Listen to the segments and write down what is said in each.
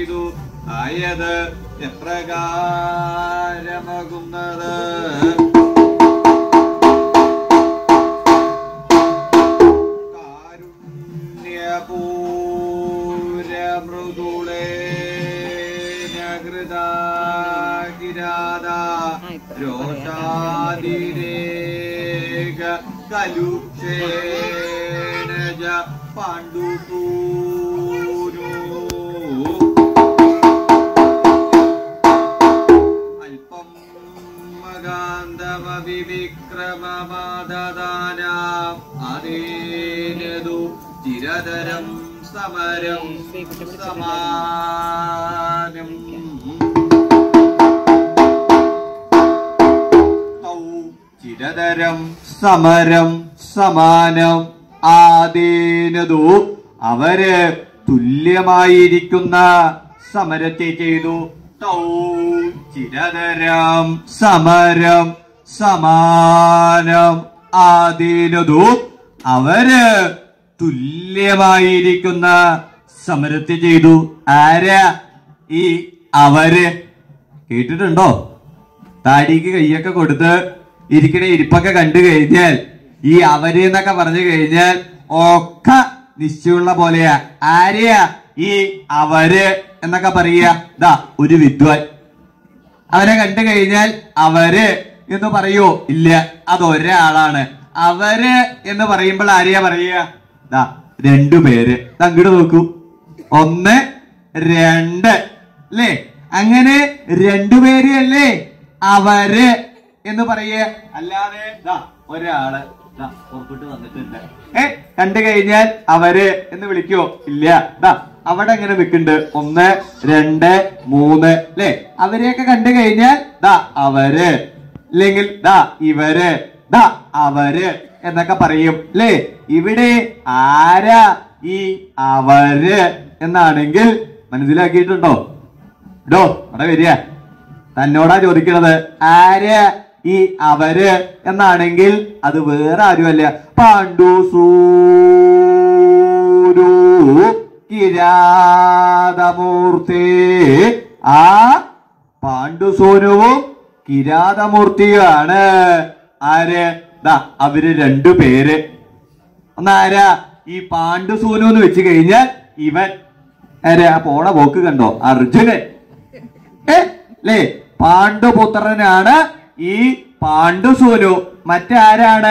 ആയത് എപ്രകാരമാകുന്നത് കാരുണ്യപൂരമൃദുളേ നഗൃതാകിരാത രോഷാതിരേക കലുക്ഷേണജ പാണ്ഡുസൂനോ അല്പം മകാന്തമവിക്രമമാദദാനാം അതേനതു ചിരതരം സമരം സമാനം ചിരതരം സമരം സമാനം ആദേനതു അവര് തുല്യമായിരിക്കുന്ന സമരത്തെ ചെയ്തു. തൗ ചിരതരം സമരം സമാനം ആദേനതു അവര് തുല്യമായിരിക്കുന്ന സമരത്തെ ചെയ്തു. ആരാ ഈ അവര്? കേട്ടിട്ടുണ്ടോ? താടിക്ക് കയ്യൊക്കെ കൊടുത്ത് ഇരിക്കണ ഇരിപ്പൊക്കെ കണ്ടു കഴിഞ്ഞാൽ ഈ അവര് എന്നൊക്കെ പറഞ്ഞു കഴിഞ്ഞാൽ ഒക്കെ നിശ്ചയമുള്ള പോലെയാ. ആരെയാ ഈ അവര് എന്നൊക്കെ പറയുക? ദാ ഒരു വിദ്വാൻ. അവനെ കണ്ടു കഴിഞ്ഞാൽ അവര് എന്ന് പറയോ? ഇല്ല, അതൊരാളാണ്. അവര് എന്ന് പറയുമ്പോൾ ആരെയാ പറയുക? ദാ രണ്ടുപേര്. അങ്ങോട്ട് നോക്കൂ, 1 2 അല്ലേ? അങ്ങനെ രണ്ടുപേര് അല്ലേ അവര് എന്ന് പറയേ. അല്ലാതെ ദാ ഒരാള് പുറത്തോട്ട് വന്നിട്ടുണ്ട്, കണ്ടു കഴിഞ്ഞാൽ അവര് എന്ന് വിളിക്കോ? ഇല്ല. ദാ അവിടെ എങ്ങനെ നിൽക്കുന്നുണ്ട്, 1 2 3 അല്ലേ? അവരെയൊക്കെ കണ്ടു കഴിഞ്ഞാൽ ദാ അവര്, അല്ലെങ്കിൽ ദാ ഇവര്, ദാ അവര് എന്നൊക്കെ പറയും അല്ലേ? ഇവിടെ ആരാ ഈ അവര് എന്നാണെങ്കിൽ മനസ്സിലാക്കിയിട്ടുണ്ടോ? ഡോ അവിടെ വരിക, തന്നോടാ ചോദിക്കണത്. ആരാ ഈ അവര് എന്നാണെങ്കിൽ അത് വേറെ ആരുമല്ല, പാണ്ഡുസൂരു കിരാതമൂർത്തി. ആ പാണ്ഡുസൂനുവും കിരാതമൂർത്തിയുമാണ്. ആര്? ദാ അവര് രണ്ടുപേര്. ഒന്നാരാ? ഈ പാണ്ഡുസൂനു എന്ന് വെച്ച് കഴിഞ്ഞാൽ ഇവൻ ആരാ? പോണ പോക്ക് കണ്ടോ? അർജുനൻ അല്ലേ? പാണ്ഡുപുത്രനാണ് ഈ പാണ്ഡുസൂനു. മറ്റാരാണ്?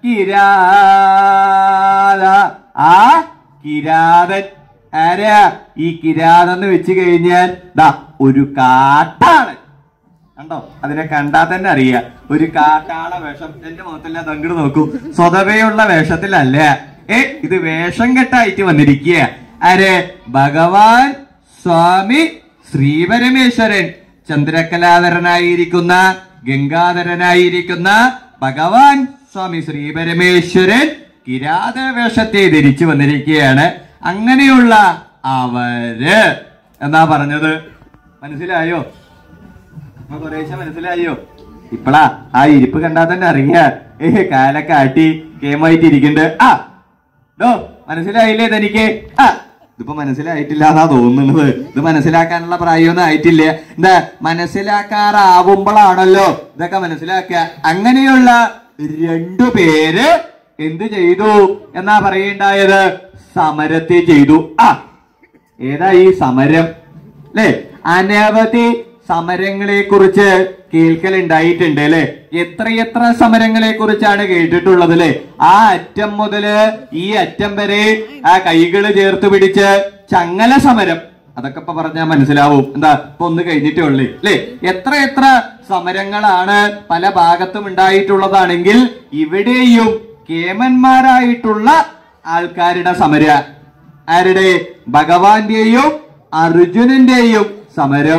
കിരാത. ആ കിരാതൻ ആരാ? ഈ കിരാതെന്ന് വെച്ച് കഴിഞ്ഞാൽ ദാ ഒരു കാട്ടാളൻ. കണ്ടോ? അതിനെ കണ്ടാൽ തന്നെ അറിയാം, ഒരു കാട്ടാള വേഷം. എന്റെ മുഖത്തല്ല, തങ്ങട് നോക്കൂ, സ്വതവേയുള്ള വേഷത്തിലല്ല. ഇത് വേഷം കെട്ടായിട്ട് വന്നിരിക്കുക. ആര്? ഭഗവാൻ സ്വാമി ശ്രീപരമേശ്വരൻ. ചന്ദ്രകലാധരനായിരിക്കുന്ന, ഗംഗാധരനായിരിക്കുന്ന ഭഗവാൻ സ്വാമി ശ്രീപരമേശ്വരൻ കിരാത വേഷത്തെ ധരിച്ചു വന്നിരിക്കുകയാണ്. അങ്ങനെയുള്ള അവര് എന്നാ പറഞ്ഞത്. മനസ്സിലായോ? കുറേശ്ശെ മനസ്സിലായോ? ഇപ്പളാ ആ ഇരിപ്പ് കണ്ടാൽ തന്നെ അറിയാ, കാലൊക്കെ ആട്ടി കേമായിട്ട് ഇരിക്കുന്നുണ്ട്. മനസ്സിലായില്ലേ തനിക്ക്? ഇതിപ്പോ മനസ്സിലായിട്ടില്ല എന്നാ തോന്നുന്നത്. ഇത് മനസ്സിലാക്കാനുള്ള പ്രായമൊന്നും ആയിട്ടില്ല. എന്താ മനസ്സിലാക്കാറാവുമ്പോഴാണല്ലോ ഇതൊക്കെ മനസ്സിലാക്കുക. അങ്ങനെയുള്ള രണ്ടുപേര് എന്ത് ചെയ്തു എന്നാ പറയണ്ടായത്? സമരത്തെ ചെയ്തു. ഏതാ ഈ സമരം അല്ലെ? അനവധി സമരങ്ങളെ കുറിച്ച് കേൾക്കലുണ്ടായിട്ടുണ്ട് അല്ലെ? എത്രയെത്ര സമരങ്ങളെ കുറിച്ചാണ് കേട്ടിട്ടുള്ളത് അല്ലെ? ആ അറ്റം മുതല് ഈ അറ്റം വരെ ആ കൈകള് ചേർത്ത് പിടിച്ച് ചങ്ങല സമരം, അതൊക്കെ ഇപ്പൊ പറഞ്ഞാൽ മനസ്സിലാവും. എന്താ ഇപ്പൊ ഒന്ന് കഴിഞ്ഞിട്ടേ ഉള്ളേ അല്ലെ? എത്ര സമരങ്ങളാണ് പല ഭാഗത്തും ഉണ്ടായിട്ടുള്ളതാണെങ്കിൽ ഇവിടെയും കേമന്മാരായിട്ടുള്ള ആൾക്കാരുടെ സമര. ആരുടെ? ഭഗവാന്റെയും അർജുനന്റെയും സമരം.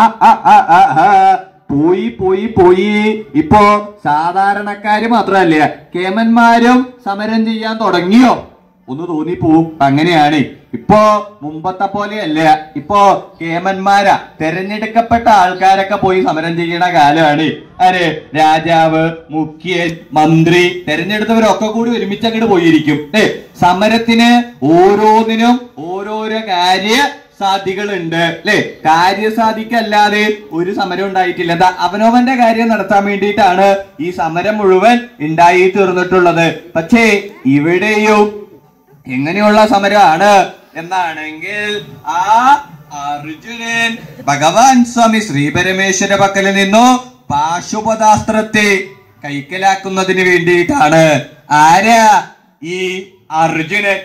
പോയി. ഇപ്പോ സാധാരണക്കാര് മാത്രല്ല, കേമന്മാരും സമരം ചെയ്യാൻ തുടങ്ങിയോ? ഒന്ന് തോന്നിപ്പോവും. അങ്ങനെയാണ്. ഇപ്പോ മുമ്പത്തെ പോലെയല്ല. ഇപ്പോ കേമന്മാരാ, തെരഞ്ഞെടുക്കപ്പെട്ട ആൾക്കാരൊക്കെ പോയി സമരം ചെയ്യണ കാലമാണ്. ആര്? രാജാവ്, മുഖ്യൻ, മന്ത്രി, തെരഞ്ഞെടുത്തവരൊക്കെ കൂടി ഒരുമിച്ച് അങ്ങോട്ട് പോയിരിക്കും. സമരത്തിന് ഓരോന്നിനും ഓരോരോ കാര്യ സാധികളുണ്ട് അല്ലെ. കാര്യസാധിക്കല്ലാതെ ഒരു സമരം ഉണ്ടായിട്ടില്ല. എന്താ അവനവന്റെ കാര്യം നടത്താൻ വേണ്ടിയിട്ടാണ് ഈ സമരം മുഴുവൻ ഉണ്ടായി തീർന്നിട്ടുള്ളത്. പക്ഷേ ഇവിടെയും എങ്ങനെയുള്ള സമരമാണ് എന്നാണെങ്കിൽ ആ അർജുനൻ ഭഗവാൻ സ്വാമി ശ്രീ പരമേശ്വര പക്കലിൽ നിന്നു പാശുപതാസ്ത്രത്തെ കൈക്കലാക്കുന്നതിന് വേണ്ടിയിട്ടാണ്. ആരാ ഈ അർജുനൻ?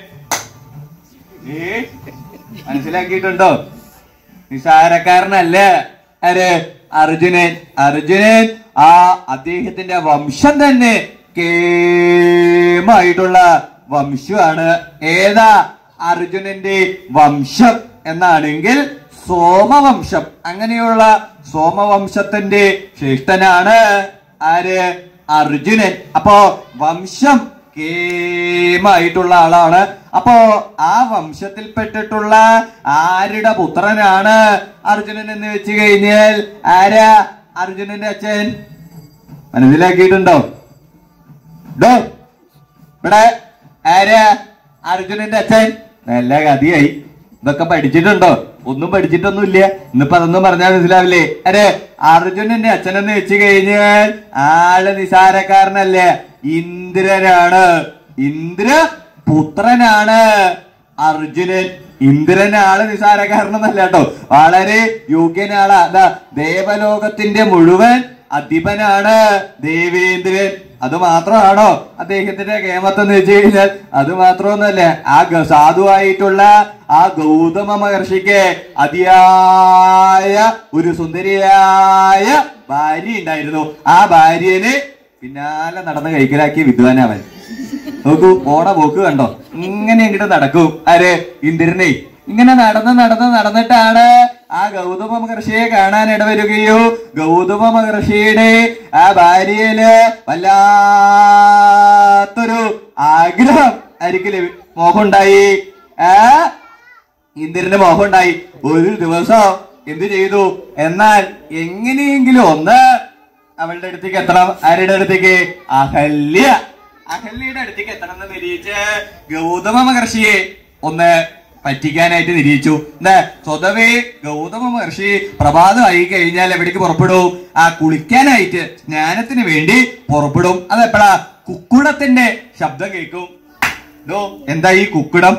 മനസ്സിലാക്കിയിട്ടുണ്ടോ? നിസാരക്കാരനല്ല. ആര്? അർജുനൻ. അർജുനൻ ആ അദ്ദേഹത്തിന്റെ വംശം തന്നെ കേമായിട്ടുള്ള വംശമാണ്. ഏതാ അർജുനന്റെ വംശം എന്നാണെങ്കിൽ സോമവംശം. അങ്ങനെയുള്ള സോമവംശത്തിന്റെ ശ്രേഷ്ഠനാണ് ആര്? അർജുനൻ. അപ്പോ വംശം കേമായിട്ടുള്ള ആളാണ്. അപ്പോ ആ വംശത്തിൽപ്പെട്ടിട്ടുള്ള ആരുടെ പുത്രനാണ് അർജുനൻ എന്ന് വെച്ച് കഴിഞ്ഞാൽ ആരാ? അർജുനന്റെ അച്ഛൻ. മനസ്സിലാക്കിയിട്ടുണ്ടോ? ഇവിടെ ആരാ അർജുനന്റെ അച്ഛൻ? നല്ല കഥയായി. ഇതൊക്കെ പഠിച്ചിട്ടുണ്ടോ? ഒന്നും പഠിച്ചിട്ടൊന്നുമില്ല. ഇന്നിപ്പോ അതൊന്നും പറഞ്ഞാൽ മനസ്സിലാവില്ലേ? അരെ അർജുനന്റെ അച്ഛനെന്ന് വെച്ച് കഴിഞ്ഞാൽ ആള് നിസാരക്കാരനല്ല, ഇന്ദ്രനാണ്. ഇന്ദ്ര പുത്രനാണ് അർജുനൻ. ഇന്ദ്രൻ ആള് നിസാരക്കാരനൊന്നല്ല കേട്ടോ, വളരെ യോഗ്യനാളാ. അതാ ദേവലോകത്തിന്റെ മുഴുവൻ അധിപനാണ് ദേവേന്ദ്രൻ. അത് മാത്രമാണോ അദ്ദേഹത്തിന്റെ കേമത്തെന്ന് വെച്ച് കഴിഞ്ഞാൽ? അത് മാത്രമൊന്നുമല്ല, ആ സാധുവായിട്ടുള്ള ആ ഗൗതമ മഹർഷിക്ക് അതിയായ ഒരു സുന്ദരിയായ ഭാര്യ ഉണ്ടായിരുന്നു. ആ ഭാര്യനെ പിന്നാലെ നടന്ന് കൈക്കലാക്കിയ വിദ്വാനവൻ. നോക്കൂ, പോണ പോക്ക് കണ്ടോ? ഇങ്ങനെ ഇങ്ങോട്ട് നടക്കും. ആര്? ഇന്ദ്രനെ. ഇങ്ങനെ നടന്നിട്ടാണ് ആ ഗൗതമ മഹർഷിയെ കാണാൻ ഇടവരുകയോ ഗൗതമ മഹർഷിയുടെ ആ ഭാര്യയില് വല്ലാത്തൊരു ആഗ്രഹം ആയിരിക്കും, മോഹമുണ്ടായി. ഇന്ദ്രന് മോഹമുണ്ടായി. ഒരു ദിവസം എന്ത് ചെയ്തു എന്നാൽ എങ്ങനെയെങ്കിലും ഒന്ന് അവളുടെ അടുത്തേക്ക് എത്തണം. ആരുടെ അടുത്തേക്ക്? അഹല്യയുടെ അടുത്തേക്ക് എത്തണം എന്ന് നിരീക്ഷിച്ച് ഗൗതമ മഹർഷിയെ ഒന്ന് പറ്റിക്കാനായിട്ട് നിരീക്ഷിച്ചു. എന്താ സ്വതവേ ഗൗതമ മഹർഷി പ്രഭാതമായി കഴിഞ്ഞാൽ എവിടേക്ക് പുറപ്പെടും? ആ കുളിക്കാനായിട്ട്, സ്നാനത്തിന് വേണ്ടി പുറപ്പെടും. അതെപ്പോഴാ? കുക്കുടത്തിന്റെ ശബ്ദം കേൾക്കും. എന്താ ഈ കുക്കുടം?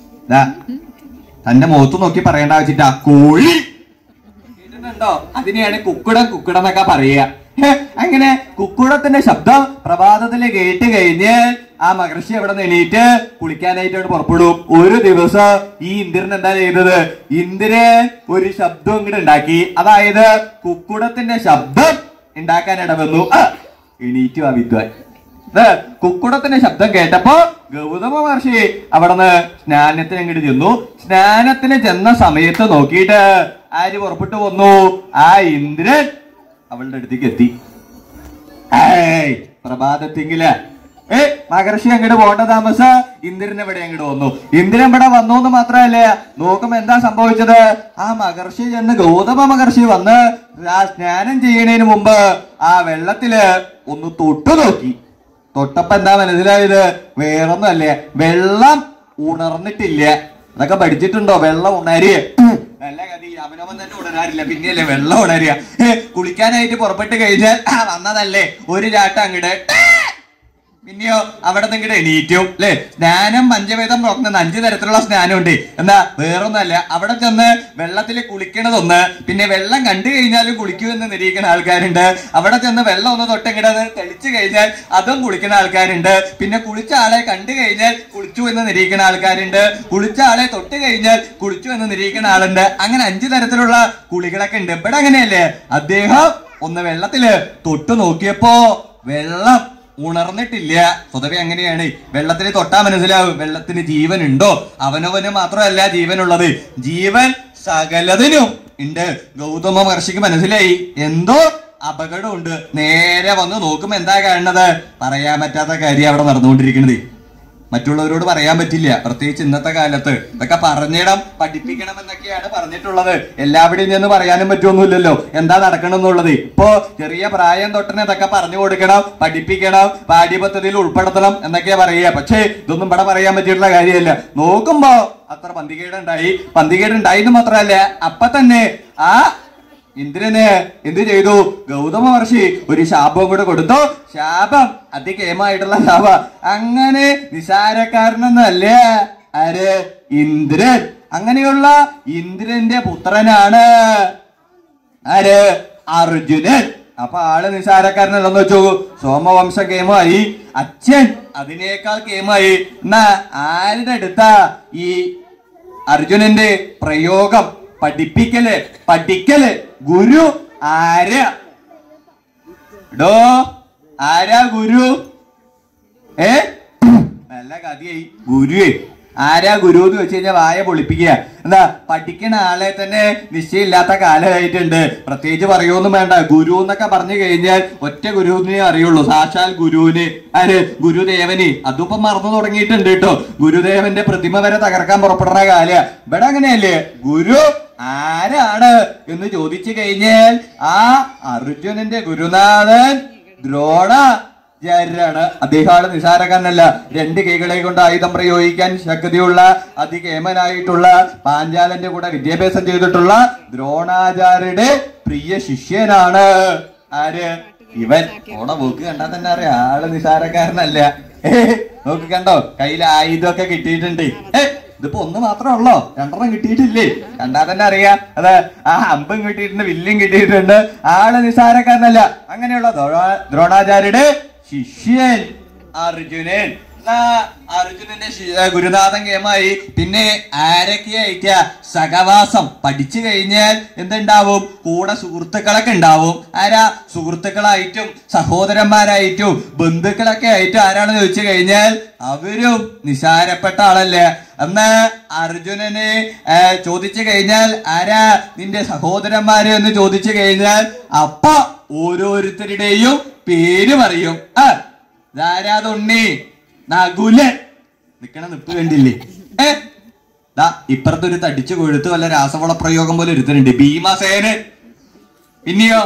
തന്റെ മുഖത്ത് നോക്കി പറയേണ്ട വെച്ചിട്ടാ, കോഴി. കേട്ടിട്ടുണ്ടോ? അതിനെയാണ് കുക്കുടം എന്നൊക്കെ പറയുക. അങ്ങനെ കുക്കുടത്തിന്റെ ശബ്ദം പ്രഭാതത്തില് കേട്ട് കഴിഞ്ഞ് ആ മഹർഷി അവിടെ എണീറ്റ് കുളിക്കാനായിട്ട് പുറപ്പെടും. ഒരു ദിവസം ഈ ഇന്ദ്രൻ എന്താ ചെയ്തത്? ഇന്ദ്രൻ ഒരു ശബ്ദം ഇങ്ങോട്ട് ഉണ്ടാക്കി. അതായത് കുക്കുടത്തിന്റെ ശബ്ദം ഉണ്ടാക്കാൻ ഇടവന്നു. എണീറ്റു ആ വിദ്വാൻ. കുക്കുടത്തിന്റെ ശബ്ദം കേട്ടപ്പോ ഗൗതമ മഹർഷി അവിടുന്ന് സ്നാനത്തിന് ഇങ്ങോട്ട് ചെന്നു. സ്നാനത്തിന് ചെന്ന സമയത്ത് നോക്കിയിട്ട് ആര് പുറപ്പെട്ടു വന്നു? ആ ഇന്ദ്രൻ അവളുടെ അടുത്തേക്ക് എത്തി. പ്രഭാതത്തിങ്കില് മഹർഷി അങ്ങോട്ട് പോകേണ്ട താമസ ഇന്ദ്രൻ ഇവിടെ അങ്ങോട്ട് വന്നു. ഇന്ദ്രൻ ഇവിടെ വന്നു എന്ന് മാത്രമല്ല, നോക്കുമ്പോ എന്താ സംഭവിച്ചത്? ആ മഹർഷി ചെന്ന് ഗൗതമ മഹർഷി വന്ന് ആ സ്നാനം ചെയ്യണതിന് മുമ്പ് ആ വെള്ളത്തില് ഒന്ന് തൊട്ടു നോക്കി. തൊട്ടപ്പോ എന്താ മനസ്സിലായത്? വേറൊന്നുമല്ല, വെള്ളം ഉണർന്നിട്ടില്ല. അതൊക്കെ പഠിച്ചിട്ടുണ്ടോ? വെള്ളം ഉണരുക. നല്ല കഥ. അവനവൻ തന്നെ ഉണരാറില്ല, പിന്നെയല്ലേ വെള്ളം ഉണരുക. കുളിക്കാനായിട്ട് പുറപ്പെട്ട് കഴിഞ്ഞാൽ വന്നതല്ലേ ഒരു ചാട്ടം അങ്ങട്, പിന്നെയോ അവിടെ നിങ്ങടെ എണീറ്റും അല്ലെ. സ്നാനം പഞ്ചവേദം നോക്കുന്ന 5 തരത്തിലുള്ള സ്നാനം ഉണ്ട്. എന്താ? വേറൊന്നല്ല, അവിടെ ചെന്ന് വെള്ളത്തിൽ കുളിക്കണതൊന്ന്, പിന്നെ വെള്ളം കണ്ടു കഴിഞ്ഞാലും കുളിക്കൂ എന്ന് നിരീക്കുന്ന ആൾക്കാരുണ്ട്. അവിടെ ചെന്ന് വെള്ളം ഒന്ന് തൊട്ടെങ്കിടത് തെളിച്ചു കഴിഞ്ഞാൽ അതും കുളിക്കുന്ന ആൾക്കാരുണ്ട്. പിന്നെ കുളിച്ച ആളെ കണ്ടു കഴിഞ്ഞാൽ കുളിച്ചു എന്ന് നിരീക്കുന്ന ആൾക്കാരുണ്ട്. കുളിച്ച ആളെ തൊട്ട് കഴിഞ്ഞാൽ കുളിച്ചു എന്ന് നിരീക്കുന്ന ആളുണ്ട്. അങ്ങനെ 5 തരത്തിലുള്ള കുളികളൊക്കെ ഉണ്ട്. ഇവിടെ അങ്ങനെയല്ലേ? അദ്ദേഹം ഒന്ന് വെള്ളത്തില് തൊട്ടു നോക്കിയപ്പോ വെള്ളം ഉണർന്നിട്ടില്ല. സ്വതവേ അങ്ങനെയാണ്. വെള്ളത്തിൽ തൊട്ടാ മനസ്സിലാവും വെള്ളത്തിന് ജീവൻ ഉണ്ടോ. അവനവന് മാത്രമല്ല ജീവനുള്ളത്, ജീവൻ സകലതിനും ഉണ്ട്. ഗൗതമ മഹർഷിക്ക് മനസ്സിലായി എന്തോ അപകടമുണ്ട്. നേരെ വന്ന് നോക്കുമ്പോ എന്താ കാണുന്നത്? പറയാൻ പറ്റാത്ത കാര്യം അവിടെ നടന്നുകൊണ്ടിരിക്കുന്നത്. മറ്റുള്ളവരോട് പറയാൻ പറ്റില്ല, പ്രത്യേകിച്ച് ഇന്നത്തെ കാലത്ത്. ഇതൊക്കെ പറഞ്ഞിടം പഠിപ്പിക്കണം എന്നൊക്കെയാണ് പറഞ്ഞിട്ടുള്ളത്. എല്ലാവിടെയും ചെന്ന് പറയാനും പറ്റുമൊന്നുമില്ലല്ലോ എന്താ നടക്കണമെന്നുള്ളത്. ഇപ്പോ ചെറിയ പ്രായം തൊട്ടനെ ഇതൊക്കെ പറഞ്ഞു കൊടുക്കണം, പഠിപ്പിക്കണം, പാഠ്യപദ്ധതിയിൽ ഉൾപ്പെടുത്തണം എന്നൊക്കെയാ പറയുക. പക്ഷേ ഇതൊന്നും ഇവിടെ പറയാൻ പറ്റിയിട്ടുള്ള കാര്യമല്ല. നോക്കുമ്പോ അത്ര പന്തികേടുണ്ടായി എന്ന് മാത്രമല്ല അപ്പൊ തന്നെ ആ ഇന്ദ്രന് എന്ത് ചെയ്തു? ഗൗതമ മഹർഷി ഒരു ശാപം കൂടെ കൊടുത്തു. ശാപം അതികേമായിട്ടുള്ള ശാപം. അങ്ങനെ നിസാരക്കാരനൊന്നല്ല ആര്? ഇന്ദ്രൻ. അങ്ങനെയുള്ള ഇന്ദ്രന്റെ പുത്രനാണ് ആര്? അർജുനൻ. അപ്പൊ ആള് നിസാരക്കാരനല്ലെന്ന് വെച്ചു. സോമവംശ കേമായി, അച്ഛൻ അതിനേക്കാൾ കേമായി. എന്നാ ആരുടെ അടുത്താ ഈ അർജുനന്റെ പ്രയോഗം? പഠിക്കല് ഗുരു ആരാ? ആരാ ഗുരു? നല്ല കഥയായി. ഗുരുവേ ആരാ ഗുരു എന്ന് വെച്ച് കഴിഞ്ഞാൽ വായ പൊളിപ്പിക്കുക. എന്താ, പഠിക്കുന്ന ആളെ തന്നെ നിശ്ചയമില്ലാത്ത കാലമായിട്ടുണ്ട്. പ്രത്യേകിച്ച് പറയുമൊന്നും വേണ്ട. ഗുരു എന്നൊക്കെ പറഞ്ഞു കഴിഞ്ഞാൽ ഒറ്റ ഗുരുവിനെ അറിയുള്ളൂ, സാക്ഷാൽ ഗുരുവിന്. ആര്? ഗുരുദേവന്. അതിപ്പം മറന്നു തുടങ്ങിയിട്ടുണ്ട് കേട്ടോ. ഗുരുദേവന്റെ പ്രതിമ വരെ തകർക്കാൻ പുറപ്പെടുന്ന കാല. ഇവിടെ അങ്ങനെയല്ലേ? ഗുരു ആരാണ് എന്ന് ചോദിച്ചു കഴിഞ്ഞാൽ ആ അർജുനന്റെ ഗുരുനാഥൻ ദ്രോണാചാര്യരാണ്. അദ്ദേഹമാണ് നിസാരക്കാരനല്ല. 2 കൈകളെ കൊണ്ട് ആയുധം പ്രയോഗിക്കാൻ ശക്തിയുള്ള അതികേമനായിട്ടുള്ള പാഞ്ചാലന്റെ കൂടെ വിദ്യാഭ്യാസം ചെയ്തിട്ടുള്ള ദ്രോണാചാര്യരുടെ പ്രിയ ശിഷ്യനാണ് ആര്? ഇവൻ. പോക്ക് കണ്ടാൽ തന്നെ അറിയാം ആള് നിസാരക്കാരനല്ല. നോക്കി കണ്ടോ, കയ്യിൽ ആയുധമൊക്കെ കിട്ടിയിട്ടുണ്ട്. ഇതിപ്പോ 1 മാത്രമേ ഉള്ളോ? 2 കിട്ടിയിട്ടില്ലേ? കണ്ടാൽ തന്നെ അറിയാം. അത് ആ അമ്പും കിട്ടിയിട്ടുണ്ട്, വില്ലും കിട്ടിയിട്ടുണ്ട്. ആള് നിസാരക്കാരനല്ല. അങ്ങനെയുള്ള ദ്രോണാചാര്യരുടെ ശിഷ്യൻ അർജുനൻ. അർജുനന്റെ ഗുരുനാഥൻ കേമായി. പിന്നെ ആരൊക്കെയായിട്ട സഹവാസം? പഠിച്ചു കഴിഞ്ഞാൽ എന്തുണ്ടാവും? കൂടെ സുഹൃത്തുക്കളൊക്കെ ഉണ്ടാവും. ആരാ? സുഹൃത്തുക്കളായിട്ടും സഹോദരന്മാരായിട്ടും ബന്ധുക്കളൊക്കെ ആയിട്ടും ആരാണെന്ന് ചോദിച്ചു കഴിഞ്ഞാൽ അവരും നിസാരപ്പെട്ട ആളല്ലേ. അന്ന് അർജുനനെ ചോദിച്ചു കഴിഞ്ഞാൽ ആരാ നിന്റെ സഹോദരന്മാര് എന്ന് ചോദിച്ചു കഴിഞ്ഞാൽ അപ്പ ഓരോരുത്തരുടെയും പേര് പറയും. ധാരാതുണ്ണി, നകുലൻ. നിക്കണ നിപ്പ് കണ്ടില്ലേ? ഇപ്പുറത്തൊരു തടിച്ചു കൊഴുത്ത് വല്ല രാസവള പ്രയോഗം പോലെ ഒരുത്തനുണ്ട്, ഭീമസേനൻ. പിന്നെയോ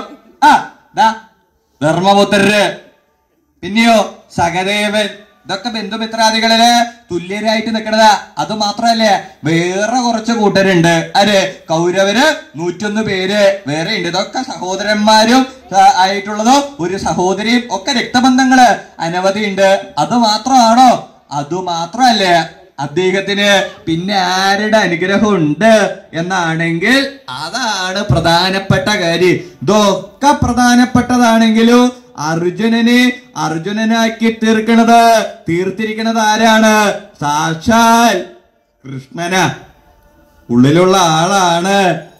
ധർമ്മപുത്രര്. പിന്നെയോ സഹദേവൻ. ഇതൊക്കെ ബന്ധുമിത്രാദികളില് തുല്യരായിട്ട് നിൽക്കണതാ. അത് മാത്രല്ല വേറെ കുറച്ച് കൂട്ടരുണ്ട്. ആര്? കൗരവര് 101 പേര് വേറെ ഉണ്ട്. ഇതൊക്കെ സഹോദരന്മാരും ആയിട്ടുള്ളതോ ഒരു സഹോദരിയും ഒക്കെ രക്തബന്ധങ്ങള് അനവധി ഉണ്ട്. അത് മാത്രമാണോ? അത് മാത്രല്ല അദ്ദേഹത്തിന് പിന്നെ ആരുടെ അനുഗ്രഹം ഉണ്ട് എന്നാണെങ്കിൽ അതാണ് പ്രധാനപ്പെട്ട കാര്യം. ഇതൊക്കെ പ്രധാനപ്പെട്ടതാണെങ്കിലും അർജുനനാക്കി തീർത്തിരിക്കണത് ആരാണ്? സാക്ഷാൽ കൃഷ്ണന. ഉള്ളിലുള്ള ആളാണ്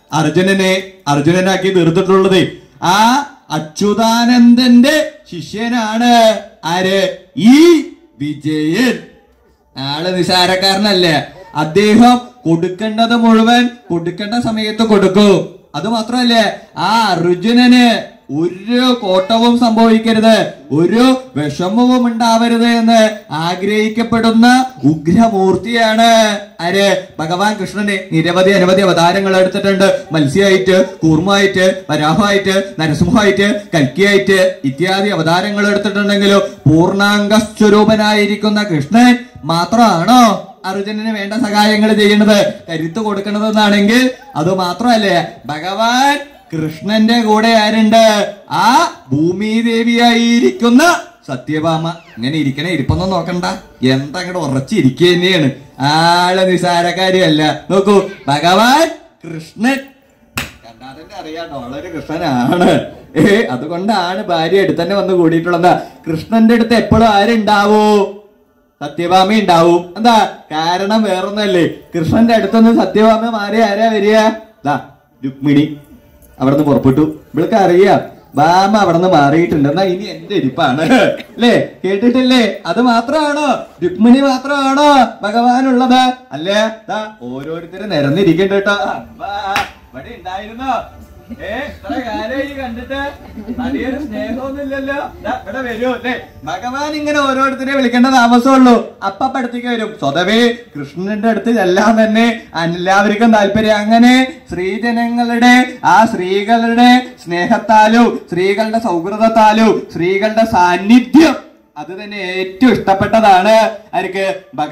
അർജുനനാക്കി തീർത്തിട്ടുള്ളത്. ആ അച്യുതാനന്ദന്റെ ശിഷ്യനാണ് ആര്? ഈ വിജയൻ. ആള് നിസാരക്കാരനല്ല. അദ്ദേഹം കൊടുക്കേണ്ടത് മുഴുവൻ കൊടുക്കേണ്ട സമയത്ത് കൊടുക്കും. അത് മാത്രമല്ല ആ അർജുനന് ഒരു കോട്ടവും സംഭവിക്കരുത്, ഒരു വിഷമവും ഉണ്ടാവരുത് എന്ന് ആഗ്രഹിക്കപ്പെടുന്ന ഉഗ്രമൂർത്തിയാണ് ആര്? ഭഗവാൻ കൃഷ്ണന് അനവധി അവതാരങ്ങൾ എടുത്തിട്ടുണ്ട്. മത്സ്യമായിട്ട്, കൂർമ്മമായിട്ട്, വരാഹമായിട്ട്, നരസിംഹമായിട്ട്, കൽക്കിയായിട്ട് ഇത്യാദി അവതാരങ്ങൾ എടുത്തിട്ടുണ്ടെങ്കിലും പൂർണ്ണാംഗ സ്വരൂപനായിരിക്കുന്ന കൃഷ്ണൻ മാത്രമാണോ അർജുനന് വേണ്ട സഹായങ്ങൾ ചെയ്യുന്നത്, കരുത്ത് കൊടുക്കണതെന്നാണെങ്കിൽ അത് മാത്രമല്ലേ ഭഗവാൻ കൃഷ്ണന്റെ കൂടെ ആരുണ്ട്? ആ ഭൂമിദേവിയായിരിക്കുന്ന സത്യഭാമ. ഇങ്ങനെ ഇരിക്കണേ ഇരിപ്പൊന്നും നോക്കണ്ട, എന്തങ്ങോട്ട് ഉറച്ചിരിക്കുക തന്നെയാണ്. ആള് നിസാരക്കാരിയല്ല. നോക്കൂ, ഭഗവാൻ കൃഷ്ണൻ കണ്ടാതന്നെ അറിയാട്ടോ വളരെ കൃഷ്ണനാണ്. അതുകൊണ്ടാണ് ഭാര്യ അടുത്തന്നെ വന്ന് കൂടിയിട്ടുള്ളത്. കൃഷ്ണന്റെ അടുത്ത് എപ്പോഴും ആരുണ്ടാവൂ? സത്യഭാമ ഉണ്ടാവും. എന്താ കാരണം? വേറൊന്നല്ലേ, കൃഷ്ണന്റെ അടുത്തൊന്നും സത്യഭാമ മാറി ആരാ വരിക? രുക്മിണി അവിടുന്ന് പുറപ്പെട്ടു. ഇവൾക്ക് അറിയാം ഭാമ അവിടുന്ന് മാറിയിട്ടുണ്ട്. എന്നാ ഇനി എന്റെ ഇരിപ്പാണ് അല്ലേ? കേട്ടിട്ടില്ലേ? അത് മാത്രമാണോ? രുക്മിണി മാത്രമാണോ ഭഗവാനുള്ളത്? അല്ലേ? ഓരോരുത്തരും നിരന്നിരിക്കണ്ട കേട്ടോ. ഇവിടെ ഉണ്ടായിരുന്നോ? ഇത്ര കാലം കണ്ടിട്ട് വലിയൊരു സ്നേഹമൊന്നുമില്ലല്ലോ. ഇവിടെ വരൂ അല്ലേ? ഭഗവാൻ ഇങ്ങനെ ഓരോരുത്തരെ വിളിക്കേണ്ട താമസമുള്ളൂ. അപ്പടുത്തേക്ക് വരും. സ്വതവേ കൃഷ്ണന്റെ അടുത്ത് എല്ലാം തന്നെ എല്ലാവർക്കും താല്പര്യം. അങ്ങനെ സ്ത്രീജനങ്ങളുടെ ആ സ്ത്രീകളുടെ സ്നേഹത്താലും സ്ത്രീകളുടെ സൗഹൃദത്താലും സ്ത്രീകളുടെ സാന്നിധ്യം അത് തന്നെ ഏറ്റവും ഇഷ്ടപ്പെട്ടതാണ് ആർക്ക്?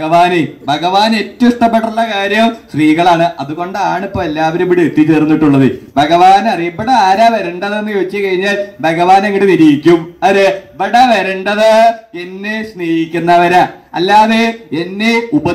ഭഗവാൻ ഏറ്റവും ഇഷ്ടപ്പെട്ടുള്ള കാര്യം സ്ത്രീകളാണ്. അതുകൊണ്ടാണ് ഇപ്പൊ എല്ലാവരും ഇവിടെ എത്തിച്ചേർന്നിട്ടുള്ളത്. ഭഗവാൻ അറിയാം ഇവിടെ ആരാ വരേണ്ടതെന്ന് ചോദിച്ചു കഴിഞ്ഞാൽ ഭഗവാൻ അങ്ങോട്ട് വിരിയിക്കും. അരെ ഇവിടെ വരേണ്ടത് എന്നെ സ്നേഹിക്കുന്നവരാ, അല്ലാതെ എന്നെ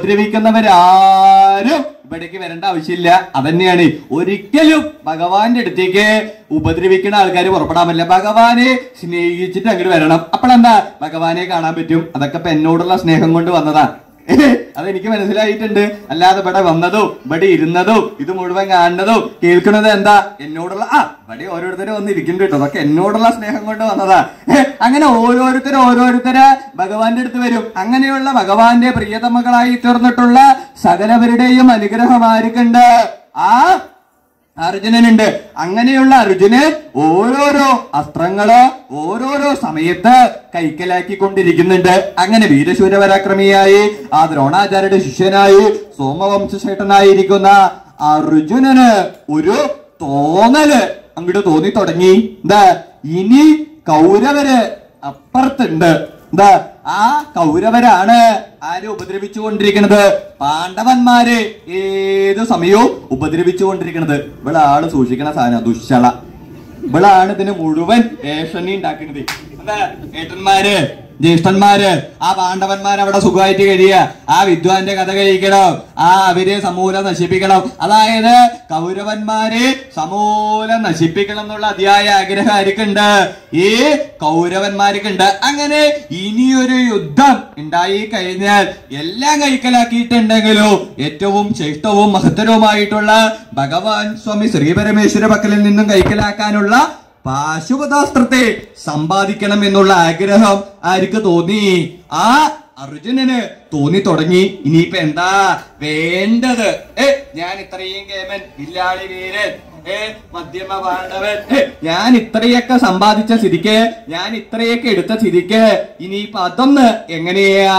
ഉപദ്രവിക്കുന്നവരാരും ഇവിടേക്ക് വരേണ്ട ആവശ്യമില്ല. അതന്നെയാണ് ഒരിക്കലും ഭഗവാന്റെ അടുത്തേക്ക് ഉപദ്രവിക്കുന്ന ആൾക്കാർ പുറപ്പെടാൻ പറ്റില്ല. ഭഗവാനെ സ്നേഹിച്ചിട്ട് അങ്ങോട്ട് വരണം. അപ്പോഴെന്താ ഭഗവാനെ കാണാൻ പറ്റും. അതൊക്കെ ഇപ്പൊ എന്നോടുള്ള സ്നേഹം കൊണ്ട് വന്നതാ. അതെനിക്ക് മനസ്സിലായിട്ടുണ്ട്. അല്ലാതെ ഇവിടെ വന്നതും ഇവിടെ ഇരുന്നതും ഇത് മുഴുവൻ കാണുന്നതും കേൾക്കുന്നത് എന്താ? എന്നോടുള്ള ഇവിടെ ഓരോരുത്തരും വന്നിരിക്കും കേട്ടോ. അതൊക്കെ എന്നോടുള്ള സ്നേഹം കൊണ്ട് വന്നതാ. അങ്ങനെ ഓരോരുത്തര് ഭഗവാന്റെ അടുത്ത് വരും. അങ്ങനെയുള്ള ഭഗവാന്റെ പ്രിയതമകളായി തീർന്നിട്ടുള്ള സകലവരുടെയും അനുഗ്രഹം ആർക്കുണ്ട്? ആ അർജുനനുണ്ട്. അങ്ങനെയുള്ള അർജുനൻ ഓരോരോ അസ്ത്രങ്ങള് ഓരോരോ സമയത്ത് കൈക്കലാക്കിക്കൊണ്ടിരിക്കുന്നുണ്ട്. അങ്ങനെ വീരശൂരപരാക്രമിയായി ആ ദ്രോണാചാര്യയുടെ ശിഷ്യനായി സോമവംശേട്ടനായിരിക്കുന്ന അർജുനന് ഒരു തോന്നല് അങ്ങോട്ട് തോന്നി തുടങ്ങി. എന്താ? ഇനി കൗരവര് അപ്പുറത്തുണ്ട്. എന്താ? ആ കൗരവരാണ് ആര് ഉപദ്രവിച്ചുകൊണ്ടിരിക്കുന്നത്? പാണ്ഡവന്മാര് ഏത് സമയവും ഉപദ്രവിച്ചുകൊണ്ടിരിക്കുന്നത്. ഇവിടെ ആള് സൂക്ഷിക്കണ സാധനം ദുശ്ശള. ഇവളാണ് ഇതിന് മുഴുവൻ ഏഷണി ഉണ്ടാക്കുന്നത്. എന്താ? ഏട്ടന്മാര് ജ്യേഷ്ഠന്മാര് ആ പാണ്ഡവന്മാർ അവിടെ സുഖമായിട്ട് കഴിയുക. ആ വിദ്വാന്റെ കഥ കഴിക്കണം. അവരെ സമൂലം നശിപ്പിക്കണം. അതായത് കൗരവന്മാരെ സമൂലം നശിപ്പിക്കണം എന്നുള്ള അതിയായ ആഗ്രഹം ആർക്കുണ്ട്? ഈ കൗരവന്മാർക്കുണ്ട്. അങ്ങനെ ഇനിയൊരു യുദ്ധം ഉണ്ടായി കഴിഞ്ഞാൽ എല്ലാം കൈക്കലാക്കിയിട്ടുണ്ടെങ്കിലോ ഏറ്റവും ശ്രേഷ്ഠവും മഹത്തരവുമായിട്ടുള്ള ഭഗവാൻ സ്വാമി ശ്രീപരമേശ്വര പക്കലിൽ നിന്നും കൈക്കലാക്കാനുള്ള പാശുപതാസ്ത്രത്തെ സമ്പാദിക്കണം എന്നുള്ള ആഗ്രഹം ആർക്ക് തോന്നി? ആ അർജുനന് തോന്നി തുടങ്ങി. ഇനിയിപ്പൊ എന്താ വേണ്ടത്? ഞാൻ ഇത്രയും കേമൻ, വില്ലാളി വീരൻ, മധ്യമ പാണ്ഡവൻ, ഞാൻ ഇത്രയൊക്കെ സമ്പാദിച്ച സ്ഥിതിക്ക്, ഞാൻ ഇത്രയൊക്കെ എടുത്ത സ്ഥിതിക്ക് ഇനിയിപ്പൊ അതൊന്ന് എങ്ങനെയാ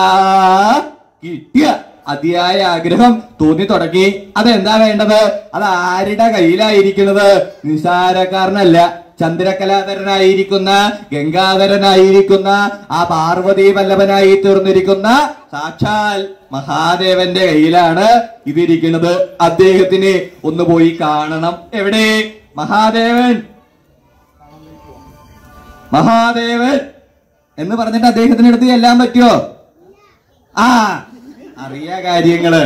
കിട്ടിയ അതിയായ ആഗ്രഹം തോന്നി തുടങ്ങി. അതെന്താ വേണ്ടത്? അത് ആരുടെ കയ്യിലായിരിക്കുന്നത്? നിസാരക്കാരനല്ല, ചന്ദ്രകലാധരനായിരിക്കുന്ന ഗംഗാധരനായിരിക്കുന്ന ആ പാർവതി വല്ലഭനായി തീർന്നിരിക്കുന്ന സാക്ഷാൽ മഹാദേവന്റെ കയ്യിലാണ് ഇതിരിക്കുന്നത്. അദ്ദേഹത്തിന് ഒന്ന് പോയി കാണണം. എവിടെ മഹാദേവൻ? മഹാദേവൻ എന്ന് പറഞ്ഞിട്ട് അദ്ദേഹത്തിന്റെ അടുത്ത് ചെല്ലാൻ പറ്റുമോ? അറിയാ കാര്യങ്ങള്.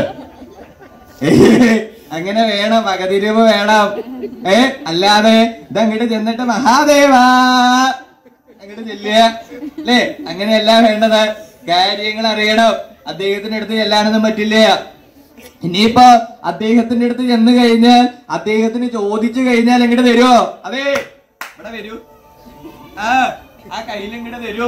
അങ്ങനെ വേണം, വകതിരിവ് വേണം. അല്ലാതെ ഇതങ്ങോട്ട് ചെന്നിട്ട് മഹാദേവാ അങ്ങോട്ട് ചെല്ലുക അല്ലേ? അങ്ങനെയല്ല വേണ്ടത്. കാര്യങ്ങൾ അറിയണം. അദ്ദേഹത്തിന്റെ അടുത്ത് ചെല്ലാനൊന്നും പറ്റില്ല. ഇനിയിപ്പോ അദ്ദേഹത്തിന്റെ അടുത്ത് ചെന്ന് കഴിഞ്ഞാൽ അദ്ദേഹത്തിന് ചോദിച്ചു കഴിഞ്ഞാൽ എങ്ങോട്ട് തരുമോ? അതെ ഇവിടെ വരൂ. ആ കയ്യിലെങ്ങോട്ട് തരൂ.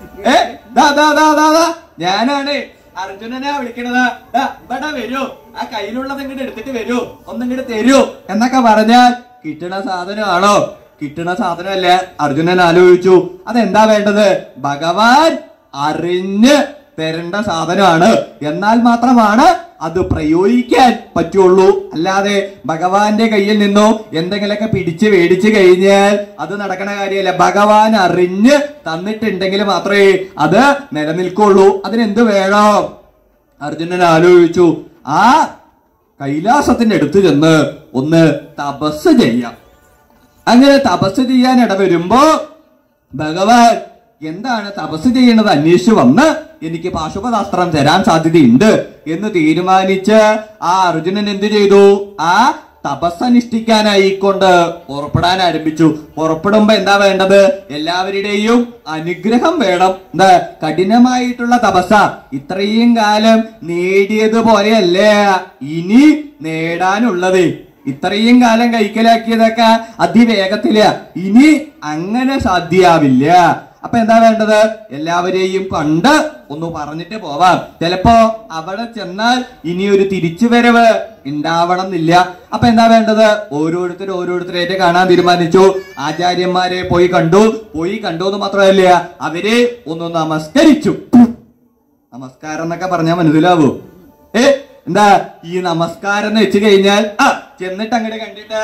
ഞാനാണ് അർജുനനാ വിളിക്കണത്. ഇവിടെ വരൂ, ആ കയ്യിലുള്ളത് ഇങ്ങോട്ട് എടുത്തിട്ട് വരൂ, ഒന്നിങ്ങോട്ട് തരൂ എന്നൊക്കെ പറഞ്ഞാൽ കിട്ടണ സാധനമാണോ? കിട്ടണ സാധനമല്ല. അർജുനൻ ആലോചിച്ചു, അതെന്താ വേണ്ടത്? ഭഗവാൻ അറിഞ്ഞ് തരേണ്ട സാധനമാണ്. എന്നാൽ മാത്രമാണ് അത് പ്രയോഗിക്കാൻ പറ്റുള്ളൂ. അല്ലാതെ ഭഗവാന്റെ കയ്യിൽ നിന്നോ എന്തെങ്കിലുമൊക്കെ പിടിച്ച് മേടിച്ചു കഴിഞ്ഞാൽ അത് നടക്കണ കാര്യമല്ല. ഭഗവാൻ അറിഞ്ഞ് തന്നിട്ടുണ്ടെങ്കിൽ മാത്രമേ അത് നിലനിൽക്കുള്ളൂ. അതിനെന്ത് വേണം? അർജുനൻ ആലോചിച്ചു, ആ കൈലാസത്തിന്റെ അടുത്ത് ചെന്ന് ഒന്ന് തപസ് ചെയ്യാം. അങ്ങനെ തപസ് ചെയ്യാൻ ഇടവരുമ്പോ ഭഗവാൻ എന്താണ് തപസ് ചെയ്യണത് അന്വേഷിച്ചു വന്ന് എനിക്ക് പാശുപതാസ്ത്രം തരാൻ സാധ്യതയുണ്ട് എന്ന് തീരുമാനിച്ച് ആ അർജുനൻ എന്ത് ചെയ്തു? ആ തപസ്സനുഷ്ഠിക്കാനായിക്കൊണ്ട് പുറപ്പെടാൻ ആരംഭിച്ചു. പുറപ്പെടുമ്പോ എന്താ വേണ്ടത്? എല്ലാവരുടെയും അനുഗ്രഹം വേണം. എന്താ? കഠിനമായിട്ടുള്ള തപസ്സ ഇത്രയും കാലം നേടിയതുപോലെയല്ല ഇനി നേടാനുള്ളത്. ഇത്രയും കാലം കൈക്കലാക്കിയതൊക്കെ അതിവേഗത്തില. ഇനി അങ്ങനെ സാധ്യാവില്ല. അപ്പൊ എന്താ വേണ്ടത്? എല്ലാവരെയും കണ്ട് ഒന്ന് പറഞ്ഞിട്ട് പോവാം. ചിലപ്പോ അവിടെ ചെന്നാൽ ഇനി ഒരു തിരിച്ചുവരവ് ഉണ്ടാവണം എന്നില്ല. അപ്പൊ എന്താ വേണ്ടത്? ഓരോരുത്തരായിട്ട് കാണാൻ തീരുമാനിച്ചു. ആചാര്യന്മാരെ പോയി കണ്ടു എന്ന് മാത്രമല്ല അവരെ ഒന്ന് നമസ്കരിച്ചു. നമസ്കാരം എന്നൊക്കെ പറഞ്ഞാൽ മനസ്സിലാവൂ? എന്താ ഈ നമസ്കാരം എന്ന് വെച്ച് കഴിഞ്ഞാൽ ചെന്നിട്ട് അങ്ങോട്ട് കണ്ടിട്ട്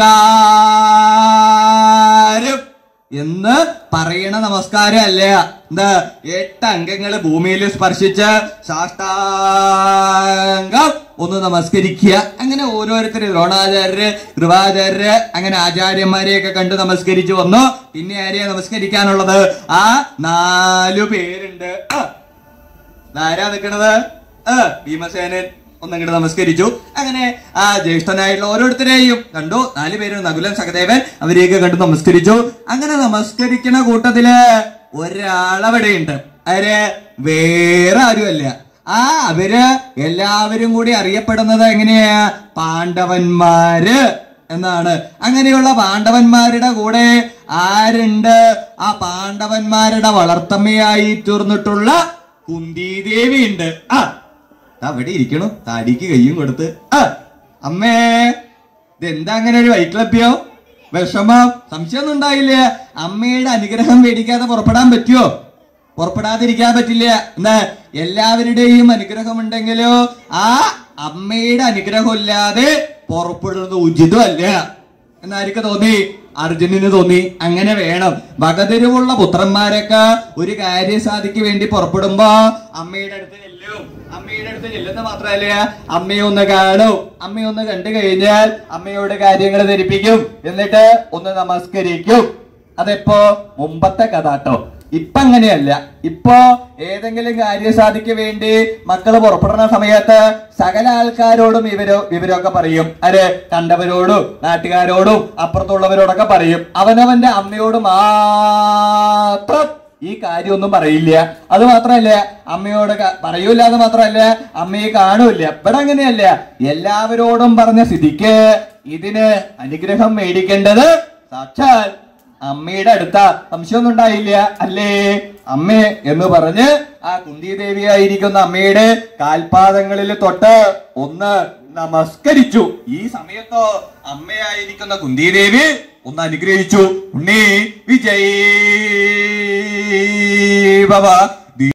നമസ്കാരം എന്ന് പറയണ നമസ്കാരം അല്ല. എന്താ 8 അംഗങ്ങള് ഭൂമിയിൽ സ്പർശിച്ച് സാഷ്ടാംഗം ഒന്ന് നമസ്കരിക്കുക. അങ്ങനെ ഓരോരുത്തര് ദ്രോണാചാര്യര്, കൃപാചാര്യര്, അങ്ങനെ ആചാര്യന്മാരെയൊക്കെ കണ്ട് നമസ്കരിച്ചു വന്നു. പിന്നെ ആരെയാ നമസ്കരിക്കാനുള്ളത്? ആ 4 പേരുണ്ട്. ആരാ നിൽക്കണത്? ഭീമസേനൻ ഒന്നങ്ങോട്ട് നമസ്കരിച്ചു. അങ്ങനെ ആ ജ്യേഷ്ഠനായിട്ടുള്ള ഓരോരുത്തരെയും കണ്ടു. 4 പേര്, നകുലൻ, സഹദേവൻ, അവരെയൊക്കെ കണ്ടു നമസ്കരിച്ചു. അങ്ങനെ നമസ്കരിക്കുന്ന കൂട്ടത്തില് ഒരാളവിടെയുണ്ട്. അവര് വേറെ ആരുമല്ല. അവര് എല്ലാവരും കൂടി അറിയപ്പെടുന്നത് എങ്ങനെയാ? പാണ്ഡവന്മാര് എന്നാണ്. അങ്ങനെയുള്ള പാണ്ഡവന്മാരുടെ കൂടെ ആരുണ്ട്? ആ പാണ്ഡവന്മാരുടെ വളർത്തമ്മയായി തീർന്നിട്ടുള്ള കുന്തിദേവി ഉണ്ട്. അവിടെ ഇരിക്കണു, താടിക്ക് കയ്യും കൊടുത്ത്. അമ്മേ, ഇതെന്താ അങ്ങനെ ഒരു വൈക്ലഭ്യോ, വിഷമം, സംശയമൊന്നും ഉണ്ടായില്ല? അമ്മയുടെ അനുഗ്രഹം മേടിക്കാതെ പുറപ്പെടാൻ പറ്റുമോ? പുറപ്പെടാതിരിക്കാൻ പറ്റില്ല. എന്നാ എല്ലാവരുടെയും അനുഗ്രഹം ഉണ്ടെങ്കിലോ ആ അമ്മയുടെ അനുഗ്രഹം ഇല്ലാതെ പുറപ്പെടുന്നത് ഉചിതമല്ല എന്നായിരിക്കും തോന്നി. അർജുനന് തോന്നി അങ്ങനെ വേണം. വകതിരിവുള്ള പുത്രന്മാരൊക്കെ ഒരു കാര്യസാധിക്ക് വേണ്ടി പുറപ്പെടുമ്പോ അമ്മയുടെ അടുത്ത് ചെല്ലും. അമ്മയുടെ അടുത്ത് ചെല്ലുന്ന മാത്രമല്ല, അമ്മയൊന്ന് കാണും. അമ്മയൊന്ന് കണ്ടു കഴിഞ്ഞാൽ അമ്മയോട് കാര്യങ്ങൾ ധരിപ്പിക്കും. എന്നിട്ട് ഒന്ന് നമസ്കരിക്കും. അതെപ്പോ മുമ്പത്തെ കഥ കേട്ടോ. ഇപ്പൊ അങ്ങനെയല്ല. ഇപ്പോ ഏതെങ്കിലും കാര്യസാധിക്ക് വേണ്ടി മക്കള് പുറപ്പെടുന്ന സമയത്ത് സകല ആൾക്കാരോടും വിവരമൊക്കെ പറയും. കണ്ടവരോടും നാട്ടുകാരോടും അപ്പുറത്തുള്ളവരോടൊക്കെ പറയും. അവനവന്റെ അമ്മയോട് മാത്രം ഈ കാര്യമൊന്നും പറയില്ല. അത് മാത്രമല്ല, അമ്മയോട് പറയൂല. അത് മാത്രമല്ല, അമ്മയെ കാണൂല്ല. ഇവിടെ അങ്ങനെയല്ല. എല്ലാവരോടും പറഞ്ഞ സ്ഥിതിക്ക് ഇതിന് അനുഗ്രഹം മേടിക്കേണ്ടത് സാക്ഷാൽ അമ്മയുടെ അടുത്ത. സംശയമൊന്നും ഉണ്ടായില്ല അല്ലേ? അമ്മേ എന്ന് പറഞ്ഞ് ആ കുന്തിദേവിയായിരിക്കുന്ന അമ്മയുടെ കാൽപാദങ്ങളിൽ തൊട്ട് ഒന്ന് നമസ്കരിച്ചു. ഈ സമയത്തോ അമ്മയായിരിക്കുന്ന കുന്തിദേവി ഒന്ന് അനുഗ്രഹിച്ചു. ഉണ്ണി വിജയ് ഭവ.